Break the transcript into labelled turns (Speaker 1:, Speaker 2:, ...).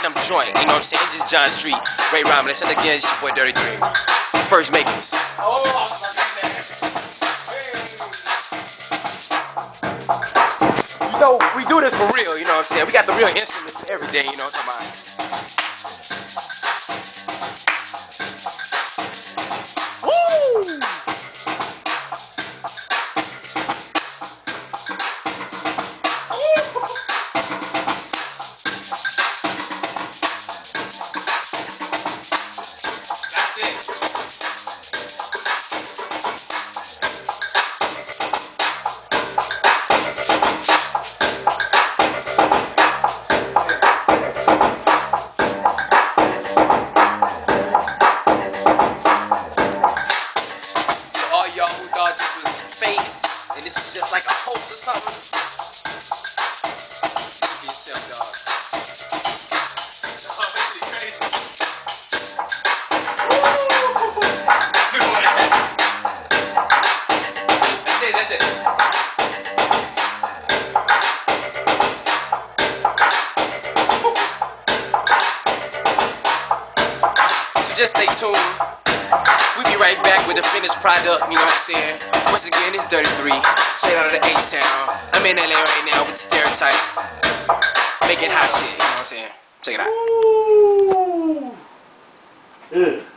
Speaker 1: platinum joint, you know what I'm saying? This is John Street, Ray Romulus, and again, it's your boy Dirty Dre. First makers. You know, we do this for real, you know what I'm saying? We got the real instruments and everything, you know what I'm talking about? This was fake, and this is just like a hoax or something. Be yourself, dog. That's it. So just stay tuned. We'll be right back with the finished product, you know what I'm saying? Once again, it's Dirty 3, straight out of the H-Town. I'm in LA right now with the Stereotypes. Making hot shit, you know what I'm saying? Check it out.
Speaker 2: Ooh. Yeah.